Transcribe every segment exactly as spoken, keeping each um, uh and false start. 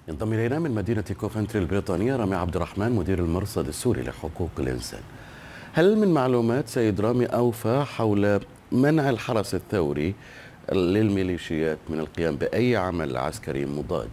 ينضم إلينا من مدينة كوفنتري البريطانية رامي عبد الرحمن مدير المرصد السوري لحقوق الإنسان. هل من معلومات سيد رامي أوفى حول منع الحرس الثوري للميليشيات من القيام بأي عمل عسكري مضاد؟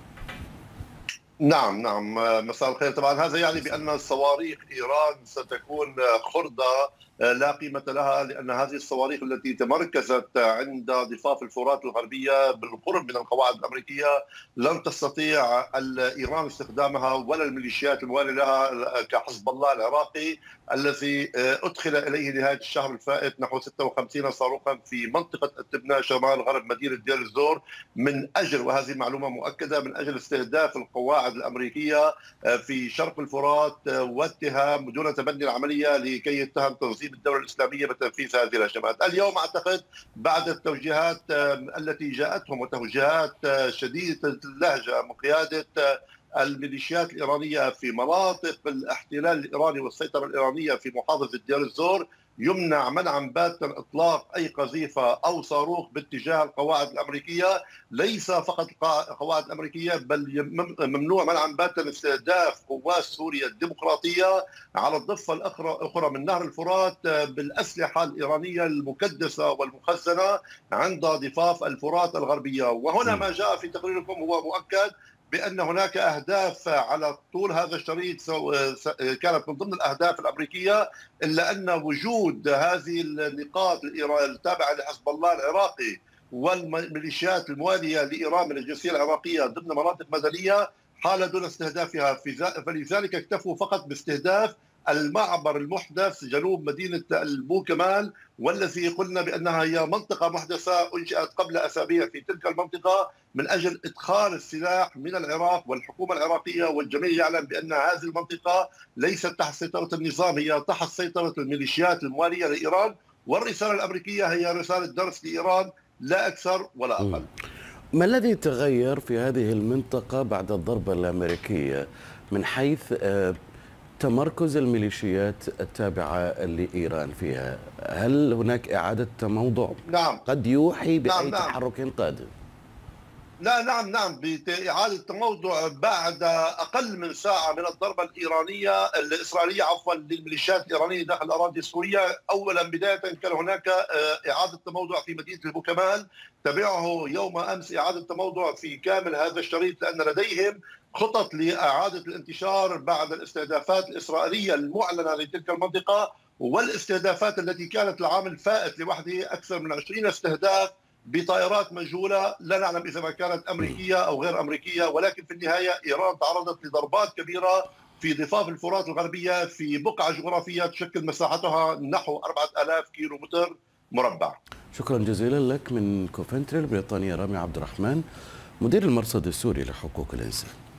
نعم نعم مساء الخير. طبعا هذا يعني بأن صواريخ إيران ستكون خردة لا قيمة لها، لأن هذه الصواريخ التي تمركزت عند ضفاف الفرات الغربية بالقرب من القواعد الأمريكية لن تستطيع إيران استخدامها ولا الميليشيات الموالية لها كحزب الله العراقي الذي أدخل إليه نهاية الشهر الفائت نحو ستة وخمسين صاروخا في منطقة التبنة شمال غرب مدينة دير الزور، من أجل، وهذه معلومة مؤكدة، من أجل استهداف القواعد الأمريكية في شرق الفرات واتهام دون تبني العملية لكي يتهم تنظيم الدولة الإسلامية بتنفيذ هذه الهجمات. اليوم أعتقد بعد التوجيهات التي جاءتهم وتوجيهات شديدة اللهجة من قيادة الميليشيات الإيرانية في مناطق الاحتلال الإيراني والسيطرة الإيرانية في محافظة دير الزور، يمنع منعا باتا اطلاق اي قذيفه او صاروخ باتجاه القواعد الامريكيه، ليس فقط القواعد الامريكيه بل ممنوع منعا باتا استهداف قوات سوريا الديمقراطيه على الضفه الاخرى من نهر الفرات بالاسلحه الايرانيه المكدسه والمخزنه عند ضفاف الفرات الغربيه. وهنا ما جاء في تقريركم هو مؤكد بأن هناك أهداف على طول هذا الشريط كانت من ضمن الأهداف الأمريكية، إلا أن وجود هذه النقاط التابعة لحزب الله العراقي والميليشيات الموالية لإيران من الجنسية العراقية ضمن مناطق مدنية حال دون استهدافها، فلذلك اكتفوا فقط باستهداف المعبر المحدث جنوب مدينة البوكمال، والذي قلنا بأنها هي منطقة محدثة أنشئت قبل أسابيع في تلك المنطقة من أجل إدخال السلاح من العراق، والحكومة العراقية والجميع يعلم بأن هذه المنطقة ليست تحت سيطرة النظام، هي تحت سيطرة الميليشيات الموالية لإيران، والرسالة الأمريكية هي رسالة درس لإيران لا أكثر ولا أقل. ما الذي تغير في هذه المنطقة بعد الضربة الأمريكية من حيث تمركز الميليشيات التابعة لإيران فيها؟ هل هناك إعادة تموضع نعم. قد يوحي بأي نعم. نعم. تحرك قادم؟ لا نعم نعم بإعادة تموضع بعد أقل من ساعة من الضربة الإيرانية الإسرائيلية عفوا للميليشيات الإيرانية داخل الأراضي السورية. أولا بداية كان هناك إعادة تموضع في مدينة البوكمال، تبعه يوم أمس إعادة تموضع في كامل هذا الشريط، لأن لديهم خطط لإعادة الانتشار بعد الاستهدافات الإسرائيلية المعلنة لتلك المنطقة، والاستهدافات التي كانت العام الفائت لوحده أكثر من عشرين استهداف بطائرات مجهولة، لا نعلم إذا ما كانت أمريكية أو غير أمريكية، ولكن في النهاية إيران تعرضت لضربات كبيرة في ضفاف الفرات الغربية في بقعة جغرافية تشكل مساحتها نحو أربعة آلاف كيلو متر مربع. شكرا جزيلا لك من كوفنتري البريطانية رامي عبد الرحمن مدير المرصد السوري لحقوق الإنسان.